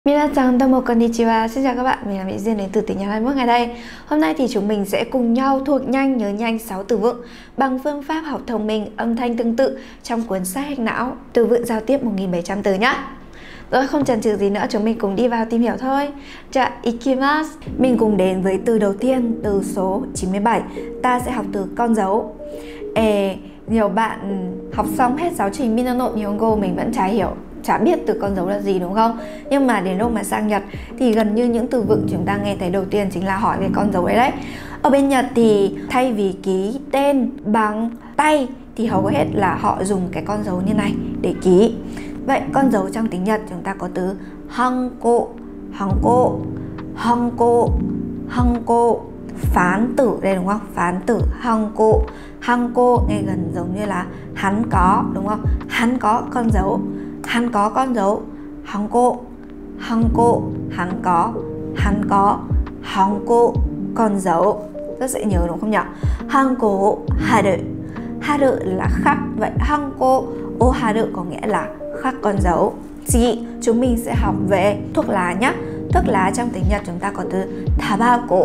Minasan domo konnichiwa. Xin chào các bạn, mình là Mỹ Duyên đến từ tỉnh nhà 21 ngày đây. Hôm nay thì chúng mình sẽ cùng nhau thuộc nhanh nhớ nhanh 6 từ vựng bằng phương pháp học thông minh âm thanh tương tự trong cuốn sách hack não từ vựng giao tiếp 1700 từ nhé. Rồi không chần chừ gì nữa, chúng mình cùng đi vào tìm hiểu thôi. Ja, ikimasu. Mình cùng đến với từ đầu tiên, từ số 97. Ta sẽ học từ con dấu. Nhiều bạn học xong hết giáo trình Minano Nihongo mình vẫn chả biết từ con dấu là gì, đúng không? Nhưng mà đến lúc mà sang Nhật thì gần như những từ vựng chúng ta nghe thấy đầu tiên chính là hỏi về con dấu ấy đấy. Ở bên Nhật thì thay vì ký tên bằng tay thì hầu hết là họ dùng cái con dấu như này để ký. Vậy con dấu trong tiếng Nhật chúng ta có từ hanko, hanko, hanko, hanko. Phán tử đây, đúng không? Phán tử hanko. Hanko nghe gần giống như là hắn có, đúng không? Hắn có con dấu. Hắn có con dấu. Hanko, hanko, hắn có, hắn có, hanko, con dấu. Rất dễ nhớ đúng không nhỉ? Hanko haru. Haru là khắc. Vậy hanko o haru có nghĩa là khắc con dấu. Chúng mình sẽ học về thuốc lá nhé. Thuốc lá trong tiếng Nhật chúng ta có từ tabako.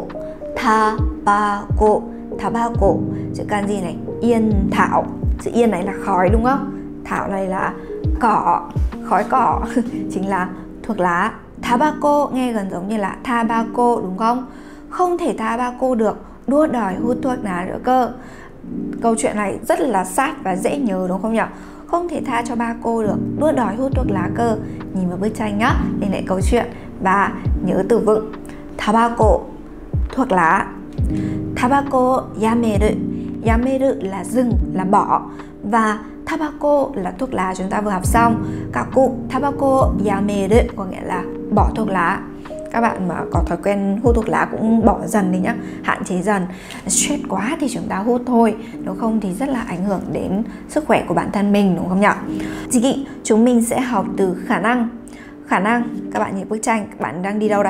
Tabako, tabako. Chữ kanji này yên thảo. Chữ yên này là khói, đúng không? Thảo này là cỏ, khói cỏ chính là thuốc lá. Tabako nghe gần giống như là tabako, đúng không? Không thể tabako được, đua đòi hút thuốc lá nữa cơ. Câu chuyện này rất là sát và dễ nhớ, đúng không nhỉ? Không thể tha cho ba cô được, đua đòi hút thuốc lá cơ. Nhìn vào bức tranh nhá, lên lại câu chuyện và nhớ từ vựng. Tabako, thuốc lá. Tabako yameru. Yameru là dừng, là bỏ. Và tabako là thuốc lá chúng ta vừa học xong. Các cụ tabako yameru có nghĩa là bỏ thuốc lá. Các bạn mà có thói quen hút thuốc lá cũng bỏ dần đi nhá, hạn chế dần. Stress quá thì chúng ta hút thôi, nếu không thì rất là ảnh hưởng đến sức khỏe của bản thân mình, đúng không nhỉ? Chúng mình sẽ học từ khả năng. Khả năng, các bạn nhìn bức tranh, các bạn đang đi đâu đây?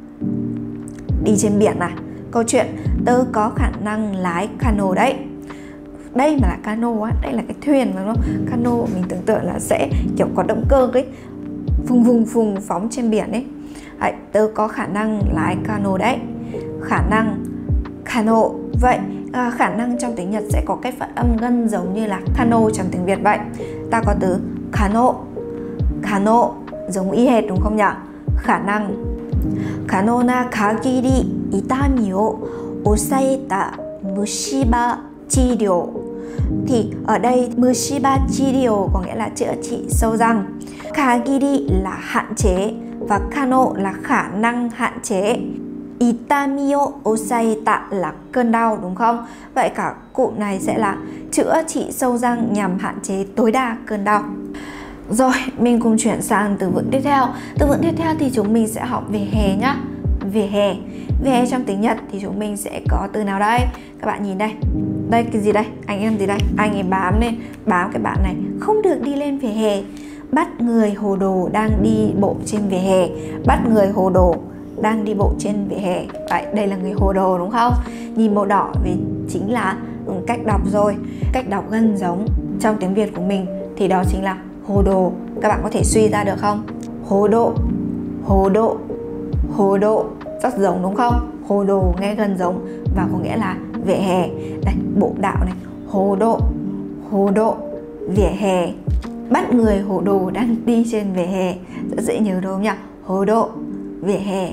Đi trên biển này. Câu chuyện tớ có khả năng lái cano đấy. Đây mà là cano á, đây là cái thuyền, đúng không? Cano mình tưởng tượng là sẽ kiểu có động cơ ấy, phùng phóng trên biển ấy. Đấy, tớ có khả năng lái cano đấy. Khả năng cano. Vậy khả năng trong tiếng Nhật sẽ có cái phát âm gần giống như là cano trong tiếng Việt vậy. Ta có từ kano. Kano giống y hệt, đúng không nhỉ? Khả năng. Kano na kagiri itami o osaeta mushiba chiryou. Thì ở đây mushiba chiryou có nghĩa là chữa trị sâu răng. Kagiri là hạn chế và kano là khả năng hạn chế. Itami o osaeta là cơn đau, đúng không? Vậy cả cụm này sẽ là chữa trị sâu răng nhằm hạn chế tối đa cơn đau. Rồi, mình cùng chuyển sang từ vựng tiếp theo. Từ vựng tiếp theo thì chúng mình sẽ học về hè nhá. Về hè. Về hè trong tiếng Nhật thì chúng mình sẽ có từ nào đây? Các bạn nhìn đây. Đây cái gì đây? Anh em gì đây? Anh ấy bám lên, bám cái bạn này. Không được đi lên vỉa hè. Bắt người hồ đồ đang đi bộ trên vỉa hè. Bắt người hồ đồ đang đi bộ trên vỉa hè. Vậy đây là người hồ đồ, đúng không? Nhìn màu đỏ vì chính là cách đọc rồi. Cách đọc gần giống trong tiếng Việt của mình thì đó chính là hồ đồ. Các bạn có thể suy ra được không? Hồ độ, hồ độ, hồ độ. Rất giống, đúng không? Hồ đồ nghe gần giống và có nghĩa là vỉa hè. Đây, bộ đạo này. Hồ độ, vỉa hè. Bắt người hồ đồ đang đi trên vỉa hè. Rất dễ nhớ, đúng không nhỉ? Hồ độ, vỉa hè.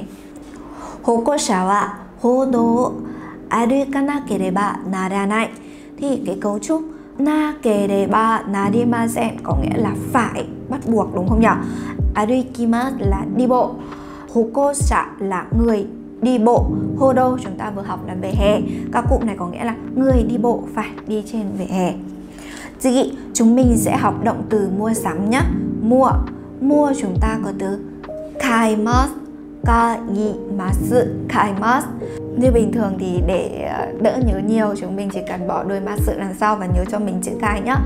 Hokosha wa hodo arukanakereba naranai. Thì cái cấu trúc nakereba narimasen có nghĩa là phải, bắt buộc, đúng không nhỉ? Arukimasu là đi bộ. Hokosha là người đi bộ. Hodo chúng ta vừa học là vỉa hè. Các cụm này có nghĩa là người đi bộ phải đi trên vỉa hè. Chúng mình sẽ học động từ mua sắm nhé. Mua chúng ta có từ kaimasu. Kaimasu. Như bình thường thì để đỡ nhớ nhiều, chúng mình chỉ cần bỏ đuôi masu đằng sau và nhớ cho mình chữ cai nhé.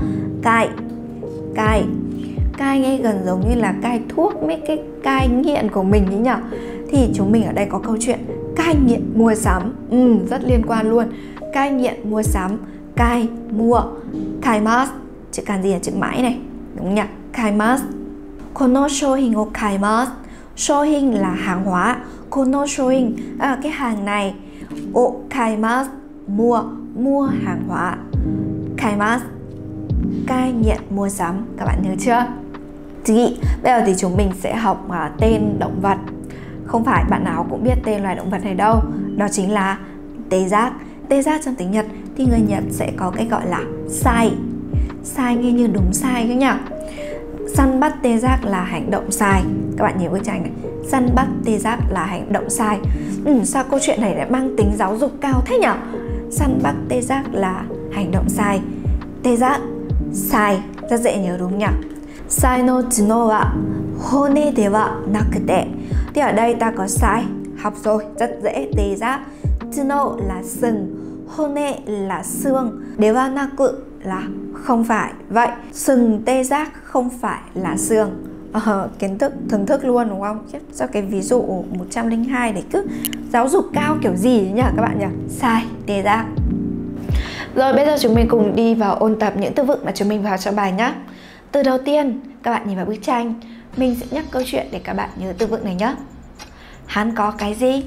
Cai nghe gần giống như là cai thuốc, mấy cái cai nghiện của mình ấy nhỉ. Thì chúng mình ở đây có câu chuyện cai nghiện mua sắm. Rất liên quan luôn. Cai nghiện mua sắm. Cai mua. Kaimasu. Chữ kanji là chữ mãi này, đúng nhỉ? Kaimasu. Kono shouhin o kaimasu. Shohin là hàng hóa, kono shohin cái hàng này. O kaimasu mua hàng hóa. Kaimasu cai nghiện mua sắm, các bạn nhớ chưa? Bây giờ thì chúng mình sẽ học tên động vật. Không phải bạn nào cũng biết tên loài động vật này đâu. Đó chính là tê giác. Tê giác trong tiếng Nhật thì người Nhật sẽ có cái gọi là sai. Sai nghe như đúng sai các nhỉ? Săn bắt tê giác là hành động sai. Các bạn nhìn bức tranh này, săn bắt tê giác là hành động sai. Sao câu chuyện này lại mang tính giáo dục cao thế nhỉ? Săn bắt tê giác là hành động sai. Tê giác sai, rất dễ nhớ đúng nhỉ? Sai no tsuno wa hone de wa nakute. Thì ở đây ta có sai, học rồi, rất dễ. Tê giác, tsuno là sừng, hone là xương, de wa naku là không phải. Vậy sừng tê giác không phải là xương. Kiến thức thưởng thức luôn đúng không? Cho cái ví dụ 102 để cứ giáo dục cao kiểu gì nhỉ các bạn nhỉ? Sai, tê giác. Rồi bây giờ chúng mình cùng đi vào ôn tập những từ vựng mà chúng mình vào trong bài nhé. Từ đầu tiên, các bạn nhìn vào bức tranh, mình sẽ nhắc câu chuyện để các bạn nhớ từ vựng này nhé. Hắn có cái gì?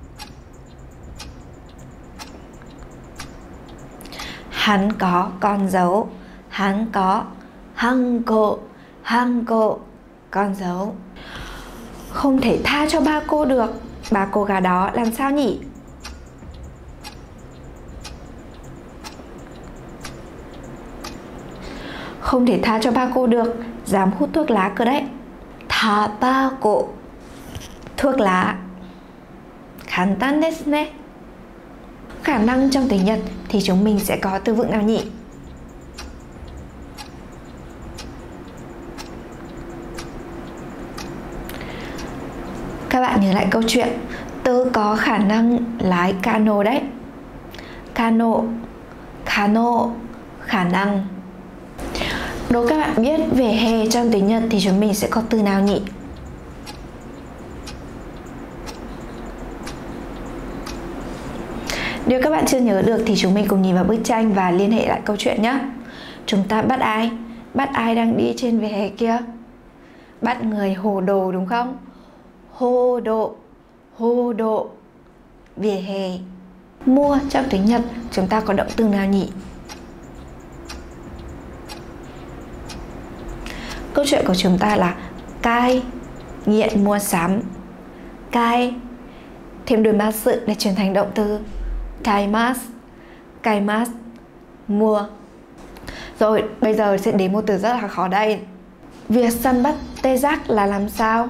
Hắn có con dấu. Hắn có hanko, con dấu. Không thể tha cho ba cô được. Ba cô gà đó làm sao nhỉ? Không thể tha cho ba cô được, dám hút thuốc lá cơ đấy. Tabako, thuốc lá. Kantan desu ne. Khả năng trong tiếng Nhật thì chúng mình sẽ có từ vựng nào nhỉ? Các bạn nhớ lại câu chuyện tớ có khả năng lái cano đấy. Kano, khả năng. Đố các bạn biết vỉa hè trong tiếng Nhật thì chúng mình sẽ có từ nào nhỉ? Nếu các bạn chưa nhớ được thì chúng mình cùng nhìn vào bức tranh và liên hệ lại câu chuyện nhé. Chúng ta bắt ai? Bắt ai đang đi trên vỉa hè kia? Bắt người hồ đồ đúng không? Hồ độ, vỉa hè. Mua trong tiếng Nhật chúng ta có động từ nào nhỉ? Câu chuyện của chúng ta là cai, nghiện mua sắm. Cai thêm đuôi masu để chuyển thành động từ kaimasu, mua. Rồi bây giờ sẽ đến một từ rất là khó đây. Việc săn bắt tê giác là làm sao?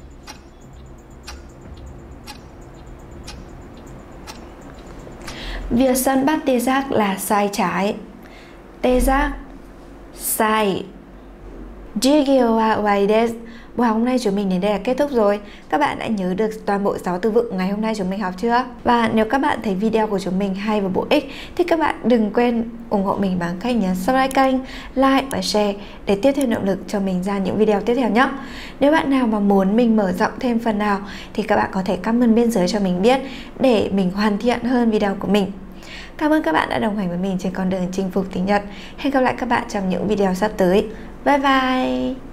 Việc săn bắt tê giác là sai trái. Tê giác sai. Jigyo wa wai desu. Buổi hôm nay chúng mình đến đây là kết thúc rồi. Các bạn đã nhớ được toàn bộ 6 từ vựng ngày hôm nay chúng mình học chưa? Và nếu các bạn thấy video của chúng mình hay và bổ ích thì các bạn đừng quên ủng hộ mình bằng cách nhấn subscribe kênh, like và share để tiếp thêm động lực cho mình ra những video tiếp theo nhé. Nếu bạn nào mà muốn mình mở rộng thêm phần nào thì các bạn có thể comment bên dưới cho mình biết để mình hoàn thiện hơn video của mình. Cảm ơn các bạn đã đồng hành với mình trên con đường chinh phục tiếng Nhật. Hẹn gặp lại các bạn trong những video sắp tới. Bye bye!